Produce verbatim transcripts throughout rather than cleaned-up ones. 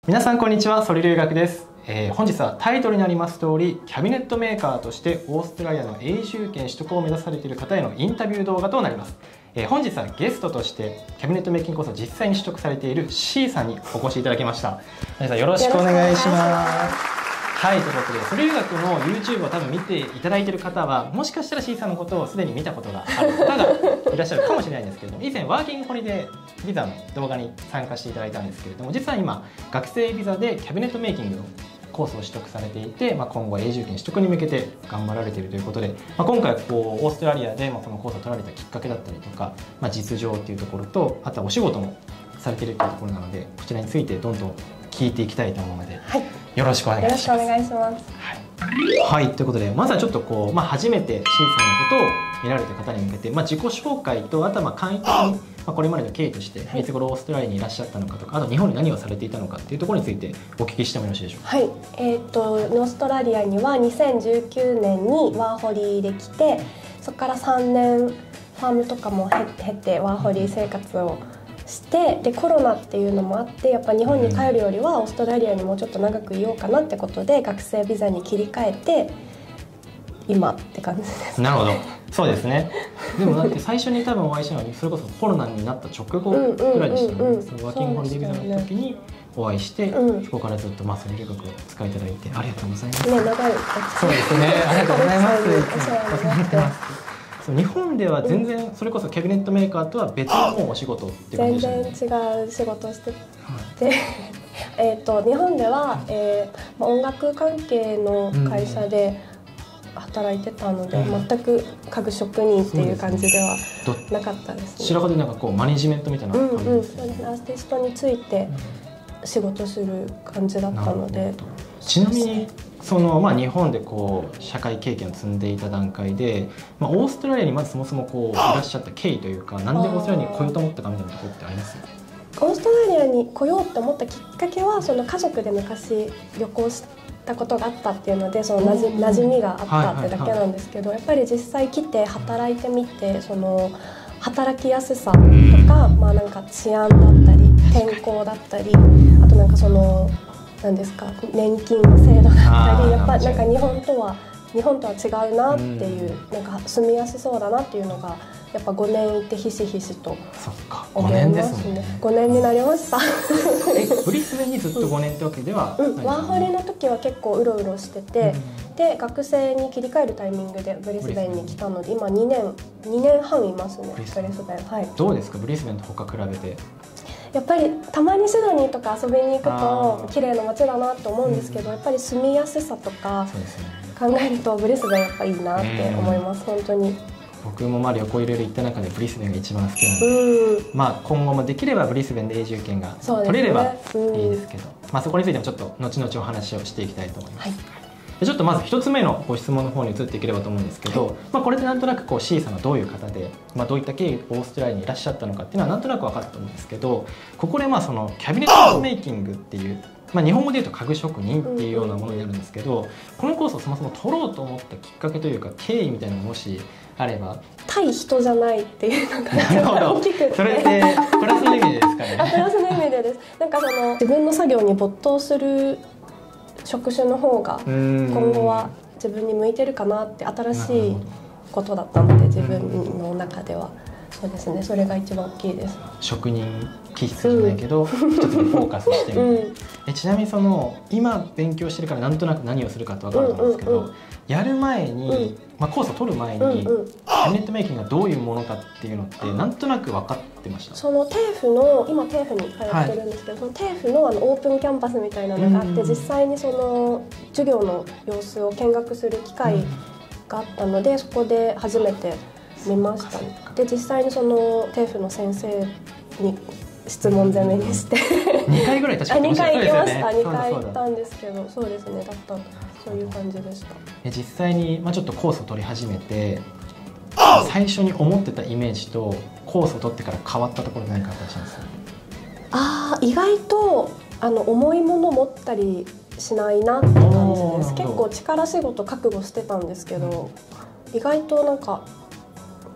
皆さんこんにちは、ソリ留学です。えー、本日はタイトルにあります通り、キャビネットメーカーとしてオーストラリアの永住権取得を目指されている方へのインタビュー動画となります。えー、本日はゲストとしてキャビネットメイキングコースを実際に取得されている C さんにお越しいただきました。皆さんよろしくお願いします。はい、ということで、ソリ留学の YouTube を多分見ていただいている方は、もしかしたら C さんのことをすでに見たことがある方がいらっしゃるかもしれないんですけれども、以前ワーキングホリデービザの動画に参加していただいたんですけれども、実は今学生ビザでキャビネットメイキングのコースを取得されていて、まあ、今後永住権取得に向けて頑張られているということで、まあ、今回こうオーストラリアでまあこのコースを取られたきっかけだったりとか、まあ、実情っていうところと、あとはお仕事もされているというところなので、こちらについてどんどん聞いていきたいと思うので、はい、よろしくお願いします。 よろしくお願いします。 はい、はい、ということで、まずはちょっとこう、まあ、初めて C さんのことを見られた方に向けて、まあ、自己紹介と、あとはまあ簡易的に、まあ、これまでの経緯として、いつ頃オーストラリアにいらっしゃったのかとか、あと日本に何をされていたのかっていうところについてお聞きしてもよろしいでしょうか。 はい、えー、とオーストラリアにはにせんじゅうきゅうねんにワーホリで来て、そこからさんねんファームとかも経てワーホリ生活をして、でコロナっていうのもあって、やっぱ日本に帰るよりはオーストラリアにもうちょっと長くいようかなってことで学生ビザに切り替えて今って感じです。 なるほど、そうですね。でもだって最初に多分お会いしたのにそれこそコロナになった直後ぐらいでしたよね。そのワーキングホリデービザの時にお会いして、うん、そこからずっとまあソリ留学を使いいただいてありがとうございます。 ね、長い。 そうですね。ありがとうございます。お世話になってます。日本では全然それこそキャビネットメーカーとは別のお仕事って感じでしたね。 全然違う仕事をしてて、はい、えっと日本では、えー、音楽関係の会社で働いてたので、うん、全く家具職人っていう感じではなかったですね。 白髪でなんかこうマネジメントみたいな感じですね。 うんうん、アーティストについて仕事する感じだったので。 ちなみにそのまあ、日本でこう社会経験を積んでいた段階で、まあ、オーストラリアにまずそもそもこういらっしゃった経緯というか、なんでオーストラリアに来ようと思ったかみたいなところってあります？ オーストラリアに来ようと思ったきっかけは、その家族で昔旅行したことがあったっていうので、そのなじ馴染みがあったってだけなんですけど、やっぱり実際来て働いてみて、その働きやすさとか、まあ、なんか治安だったり天候だったり、あとなんかそのなんですか、年金の制度だったり、やっぱなんか日本とは日本とは違うなっていう、なんか住みやすそうだなっていうのがやっぱごねんいてひしひしと思いますね。ごねんになりました。 え、ブリスベンにずっとごねんってわけでは、 うんうん、ワーホリの時は結構うろうろしてて、うん、で学生に切り替えるタイミングでブリスベンに来たので、今にねんにねんはんいますね。ブリスベン、はい、 どうですか、ブリスベンと他比べて？ やっぱりたまにシドニーとか遊びに行くと綺麗な街だなと思うんですけど、やっぱり住みやすさとか考えるとブリスベンやっぱいいなって思います、本当に。 僕もまあ旅行いろいろ行った中でブリスベンが一番好きなので、まあ今後もできればブリスベンで永住権が取れればいいですけど、まあそこについてもちょっと後々お話をしていきたいと思います。はい、でちょっとまずひとつめのご質問の方に移っていければと思うんですけど、はい、まあこれでなんとなくこう C さんがどういう方で、まあ、どういった経緯でオーストラリアにいらっしゃったのかっていうのはなんとなく分かったと思うんですけど、ここでまあそのキャビネットメイキングっていう、まあ、日本語で言うと家具職人っていうようなものになるんですけど、このコースをそもそも取ろうと思ったきっかけというか経緯みたいなのがもしあれば。 対人じゃないっていうのが大きくて、 それってプラスの意味でですかね。 プラスの意味でです。なんかその自分の作業に没頭する職種の方が今後は自分に向いてるかなって、新しいことだったので自分の中では。そうですね、それが一番大きいです。 職人気質じゃないけど、うん、一つにフォーカスしてみる、うん、えちなみにその今勉強してるからなんとなく何をするかって分かると思うんですけど、うんうんうん、やる前に、うん、まあ、コースを取る前に、うんうん、キャビネットメイキングがどういうものかっていうのってなんとなく分かってました？ そのテーフの今テーフに通ってるんですけど、はい、そのテーフのあのオープンキャンパスみたいなのがあって、実際にその授業の様子を見学する機会があったので、そこで初めて見ました。で実際にそのテーフの先生に質問攻めにしてにかいぐらい確かににかい行きました。にかい行ったんですけど、そうですね、だったそういう感じでした。 実際に、まあ、ちょっとコースを取り始めて最初に思ってたイメージとコースを取ってから変わったところ何かあったりします？ あー、意外とあの重いもの持ったりしないなって感じです。結構力仕事覚悟してたんですけど、うん、意外となんか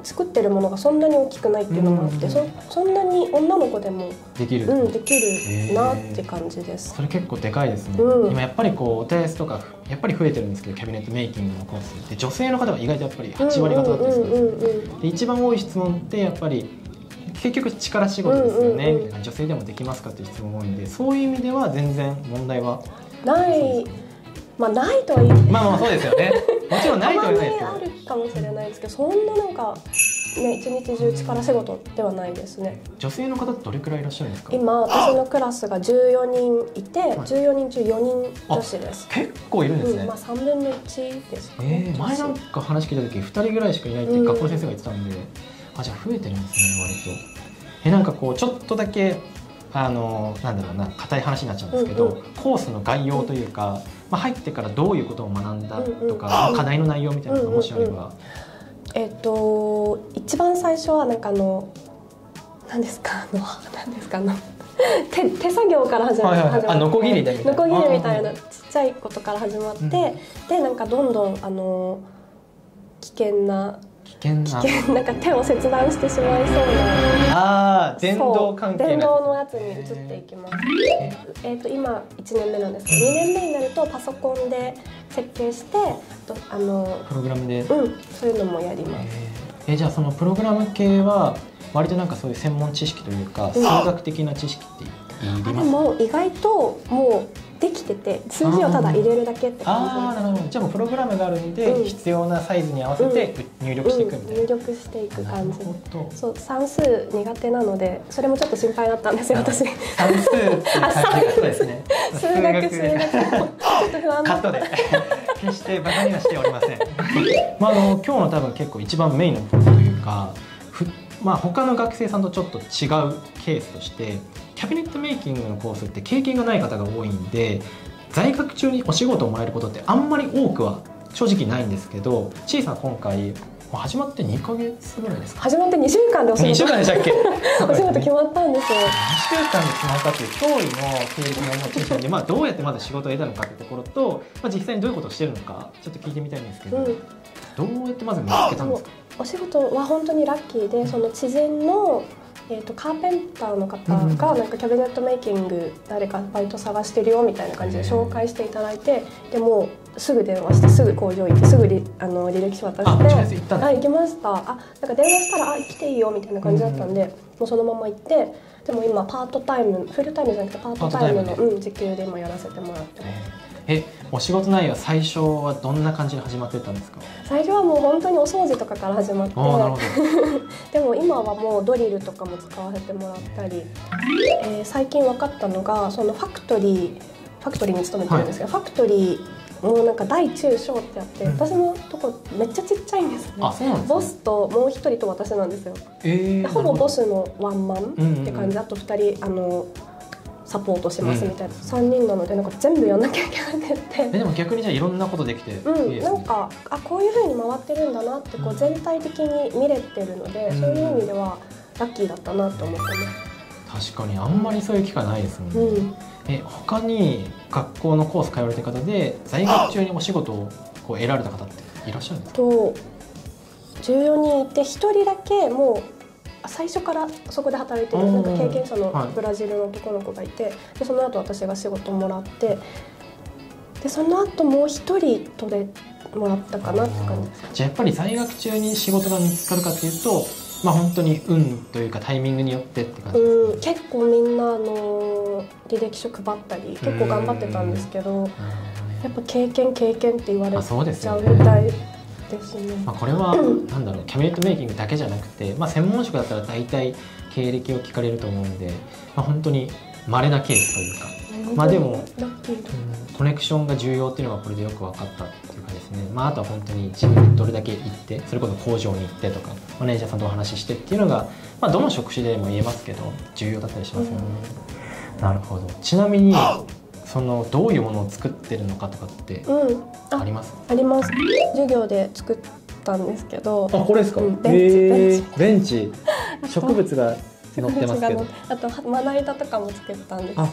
作ってるものがそんなに大きくないっていうのもあって、そそんなに女の子でもできる、 うん、できるなって感じです。 それ結構でかいですね、うん、今やっぱりこうお手安とかやっぱり増えてるんですけど、キャビネットメイキングのコースで女性の方が意外とやっぱりはち割方だったりするんですよ。で一番多い質問ってやっぱり結局力仕事ですよね、みたいな、女性でもできますかっていう質問多いんで、そういう意味では全然問題はない。まあないとは言って、 まあまあそうですよね。もちろんないとは言わないですけど、 あるかもしれないですけど、そんななんかね一日中力仕事ではないですね。 女性の方ってどれくらいいらっしゃるんですか？ 今私のクラスがじゅうよにんいて、はい、じゅうよにん中よにん女子です。 結構いるんですね。 うん、まあさんぶんのいちですかね。 えー、前なんか話聞いた時ふたりぐらいしかいないって学校の先生が言ってたんで、うん、あ、じゃあ増えてるんですね、割と。えなんかこうちょっとだけあのなんだろうな、硬い話になっちゃうんですけど、うんうん、コースの概要というか、まあ、入ってからどういうことを学んだとか、うんうん、課題の内容みたいなのがもしあれば。うんうんうん、 えっと一番最初はなんかあの何ですかあの何ですかあの手, 手作業から始まって、はいはいはい、あ、ノコギリみたいなノコギリみたいなちっちゃいことから始まって、うん、でなんかどんどんあの危険な危険な危険なんか手を切断してしまいそうな、 あー電動関係電動のやつに移っていきます。えーと今いちねんめなんですけど、にねんめになるとパソコンで設計してあのプログラムで、 うん、そういうのもやります。 えー、じゃあそのプログラム系は割となんかそういう専門知識というか、うん、数学的な知識っていります？ でも意外ともうできてて数字をただ入れるだけって感じです。 ああ、なるほど。じゃあもうプログラムがあるんで、うん、必要なサイズに合わせて入力していくみたいな、うんうん、 入力していく感じ。そう算数苦手なのでそれもちょっと心配だったんですよ私。 算数っていう感じがそうですね。 数学数学ちょっと不安だった。カットで決してバカにはしておりません。まああの今日の多分結構一番メインのポイントというか、ふまあ他の学生さんとちょっと違うケースとして。キャビネットメイキングのコースって経験がない方が多いんで、在学中にお仕事をもらえることってあんまり多くは正直ないんですけど、ちいさん今回始まってにかげつぐらいですか？ 始まってにしゅうかんでお仕事にしゅうかんでしたっけ？ お仕事決まったんですよ。にしゅうかんで決まったっていう驚異の経歴の持ち主で、まあどうやってまず仕事を得たのかってところと、まあ、実際にどういうことをしてるのかちょっと聞いてみたいんですけど、うん、どうやってまず見つけたんですか？ お仕事は本当にラッキーで、その知人のえー、とカーペンターの方がなんかキャビネットメイキング誰かバイト探してるよみたいな感じで紹介していただいて、でもうすぐ電話してすぐ工場行ってすぐりあの履歴書渡して、あ行きました、あなんか電話したらあ来ていいよみたいな感じだったんで、もうそのまま行って、でも今パートタイムフルタイムじゃなくてパートタイムの、うん、時給で今やらせてもらってます。 えお仕事内容は最初はどんな感じで始まってたんですか？ 最初はもう本当にお掃除とかから始まってでも今はもうドリルとかも使わせてもらったり、えー、最近分かったのがそのファクトリーファクトリーに勤めてるんですけど、はい、ファクトリーもうなんか大中小ってあって、うん、私のとこめっちゃちっちゃいんですね。 あ、そうなんですね。 ボスともう一人と私なんですよ。 えー、 ほぼボスのワンマンって感じ、あとふたりあのサポートしますみたいな、うん、さんにんなのでなんか全部やんなきゃいけなくて、 えでも逆にじゃあいろんなことできて、 うん、いいなんかあこういう風に回ってるんだなってこう全体的に見れてるので、うん、そういう意味ではラッキーだったなと思ってます。 確かにあんまりそういう機会ないですもんね、うん、え他に学校のコース通われてる方で在学中にお仕事をこう得られた方っていらっしゃるんですか？ とじゅうよにんいてひとりだけもう最初からそこで働いてるなんか経験者のブラジルの男の子がいて、はい、でその後私が仕事もらって、でその後もう一人取れもらったかなって感じです。 じゃあやっぱり在学中に仕事が見つかるかっていうと、まあ本当に運というかタイミングによってって感じですか？うん、 結構みんなあの履歴書配ったり結構頑張ってたんですけど、やっぱ経験経験って言われちゃうみたいですね。 まあこれはなんだろう、キャビネットメイキングだけじゃなくて、まあ、専門職だったら大体経歴を聞かれると思うんで、まあ、本当に稀なケースというか、まあでも、うん、コネクションが重要っていうのがこれでよく分かったっていうかですね、まあ、あとは本当に自分でどれだけ行って、それこそ工場に行ってとかマネージャーさんとお話ししてっていうのが、まあ、どの職種でも言えますけど重要だったりしますよね、うん、なるほど。ちなみにそのどういうものを作ってるのかとかってあります？ うん、あ, あります。授業で作ったんですけど。 あ、これですか？うん、ベンチ、えー、ベンチ植物が乗ってますけど。 あとまな板とかも作ったんです。 あ、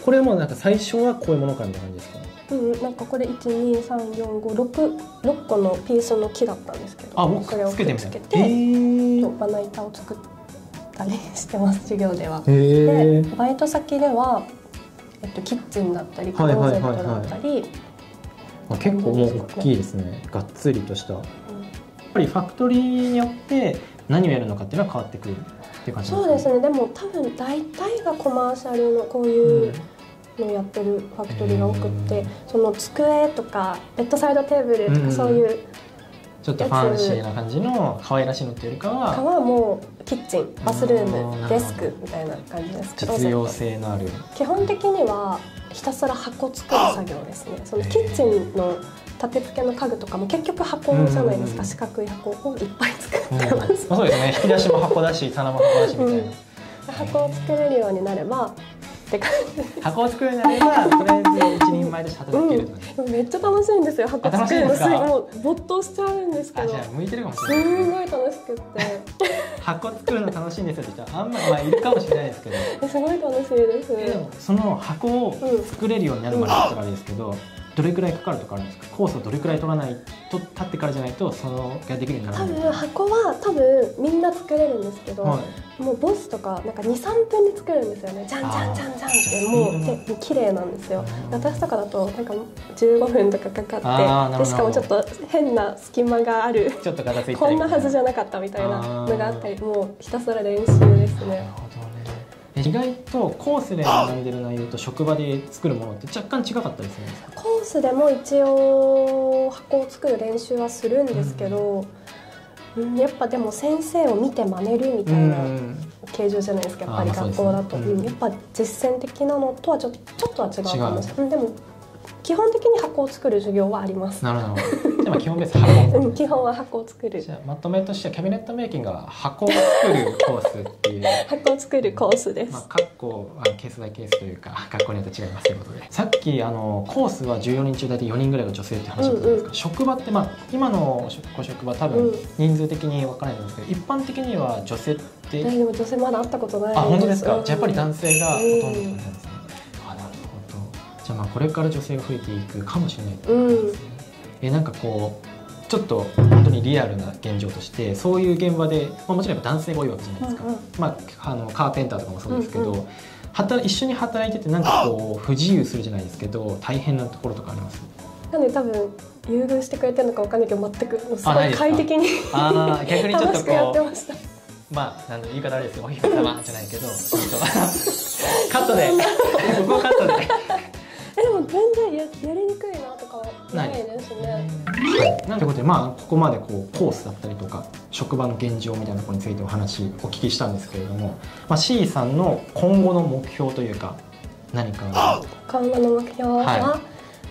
これもなんか最初はこういうものかみたいな感じですか？ うん、なんかこれいちにさんよんごろくろっこのピースの木だったんですけど、 あ、もうこれをつけてみたいくっつけて、まな板を作ったりしてます、授業では。 へでバイト先では、えっと、キッチンだったりクローゼットだったり、 あ、結構もう大きいですね。がっつりとした、うん、やっぱりファクトリーによって何をやるのかっていうのは変わってくるっていう感じですか？ そうですね。でも多分大体がコマーシャルのこういうのをやってるファクトリーが多くって、うん、その机とかベッドサイドテーブルとかそういう、うん、 ちょっとファンシーな感じの可愛らしいのっていうよりかは、 かはもうキッチン、バスルーム、デスクみたいな感じですけど、 実用性のある。 基本的にはひたすら箱作る作業ですね。そのキッチンの立て付けの家具とかも結局箱じゃないですか。四角い箱をいっぱい作ってます。 そうですね。引き出しも箱だし、棚も箱だしみたいな。うん、 箱を作れるようになればって感じ。 箱を作るようになれば、とりあえず一人前として働けるとね、 うん。めっちゃ楽しいんですよ。箱作るのすごいもう没頭しちゃうんですけど。 あ、じゃあ向いてるかもしれない。 すごい楽しくって。 箱作るの楽しいんですよって人はあんまり、まあ、いるかもしれないですけど。 すごい楽しいです。 でもその箱を作れるようになるまでだったらあれですけど。うんうん、どれくらいかかるとかあるんですか？コースをどれくらい取らないと立ってからじゃないとそのができるようにならない。多分箱は多分みんな作れるんですけど、はい、もうボスとかなんかにさんぷんで作るんですよね。じゃんじゃんじゃんじゃんってもう綺麗なんですよ。私とかだとなんかじゅうごふんとかかかって、でしかもちょっと変な隙間がある、 ちょっとガタついてこんなはずじゃなかったみたいなのがあったり、もうひたすら練習ですね。 意外とコースで学んでる内容と職場で作るものって若干違かったりするんですか？ コースでも一応箱を作る練習はするんですけど、うん、やっぱでも先生を見て真似るみたいな形状じゃないですか、やっぱり学校だと、うん、やっぱ実践的なのとはちょっとちょっとは違うかもしれない。でも基本的に箱を作る授業はあります。 なるほど。じゃあ基本別に箱、 うん、基本は箱を作る。 じゃあまとめとしてはキャビネットメイキングは箱を作るコースっていう箱を作るコースです。 まあ、かっこケースバイケースというか学校によって違いますということで、さっきあのコースはじゅうよにん中大体よにんぐらいが女性って話だったんですが、うんうん、職場ってまあ今のご職場多分人数的に分からないんですけど、一般的には女性ってでも女性まだ会ったことないです。 あ、本当ですか？じゃあやっぱり男性がほとんどなんですね。あ、なるほど。じゃあまあこれから女性が増えていくかもしれないということですね。うん、えなんかこうちょっと本当にリアルな現状としてそういう現場で、まあ、もちろん男性が多いわけじゃないですか、うんうん、まあ、あのカーペンターとかもそうですけど、うんうん、働一緒に働いててなんかこう不自由するじゃないですけど大変なところとかあります？ なので多分優遇してくれてるのかわかんないけど全くすごい快適にあ逆にちょっとこう楽しくやってました。 まあ、あの言い方あれですけどお姫様じゃないけどちょっとカットでここカットでえでも全然 や, やりにくいなとかはないですね。 はい、なんてことで、まあ、ここまでこうコースだったりとか職場の現状みたいなところについてお話お聞きしたんですけれども、まあ、C さんの今後の目標というか何か今後の目標は、はい、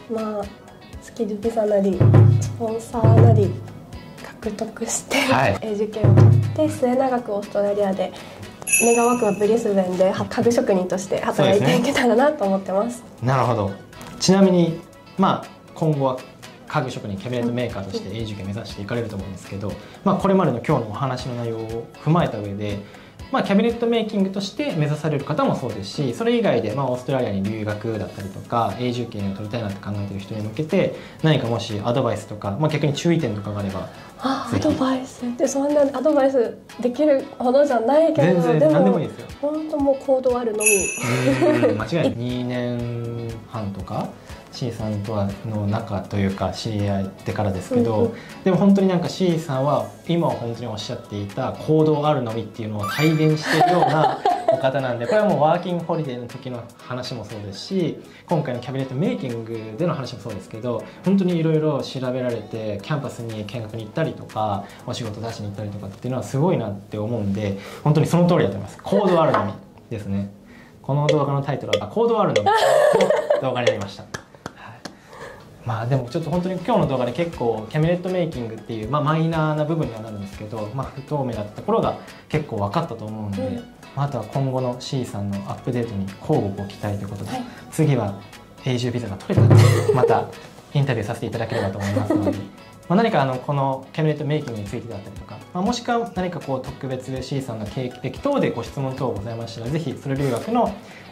まあスキルビザなりスポンサーなり獲得して、はい、英受験を取って末永くオーストラリアで願わくはブリスベンで家具職人として働いていけたらなと思ってます。 なるほど。ちなみに、まあ、今後は家具職人キャビネットメーカーとして英受験目指していかれると思うんですけど、まあ、これまでの今日のお話の内容を踏まえた上で、まあ、キャビネットメイキングとして目指される方もそうですし、それ以外で、まあ、オーストラリアに留学だったりとか永住権を取りたいなって考えている人に向けて何かもしアドバイスとか、まあ、逆に注意点とかがあれば。 あ、アドバイスってそんなアドバイスできるほどじゃないけど、 全然何でもいいですよ。 本当もう行動あるのみ。 間違いない。にねんはんとか C さんとはの仲というか知り合ってからですけど、うんうん、でも本当になんか C さんは今本当におっしゃっていた行動あるのみっていうのを体現しているようなお方なんで、これはもうワーキングホリデーの時の話もそうですし、今回のキャビネットメイキングでの話もそうですけど、本当にいろいろ調べられてキャンパスに見学に行ったりとかお仕事出しに行ったりとかっていうのはすごいなって思うんで、本当にその通りだと思います。行動あるのみですね。この動画のタイトルは行動あるのみの動画になりました。まあでもちょっと本当に今日の動画で結構キャビネットメイキングっていう、まあ、マイナーな部分にはなるんですけど、まあ、不透明だったところが結構分かったと思うので、うん、まあ、あとは今後の C さんのアップデートに交互ご期待ということで、はい、次は永住ビザが取れたらまたインタビューさせていただければと思いますのでまあ何かあのこのキャビネットメイキングについてだったりとか、まあ、もしくは何かこう特別 C さんの経歴等でご質問等ございましたら、ぜひそれ留学の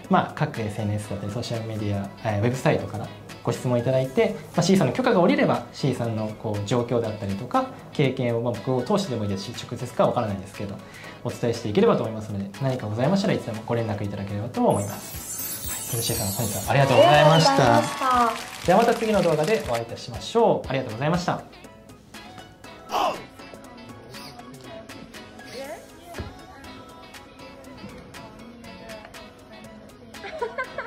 まあ、各 エスエヌエス だったりソーシャルメディア、えー、ウェブサイトからご質問いただいて、まあ、C さんの許可が下りれば C さんのこう状況だったりとか経験を、まあ、僕を通してでもいいですし直接かは分からないんですけどお伝えしていければと思いますので、何かございましたらいつでもご連絡いただければと思います。はい、それで C さん本日はありがとうございました。ではまた次の動画でお会いいたしましょう。ありがとうございました。 Ha ha ha!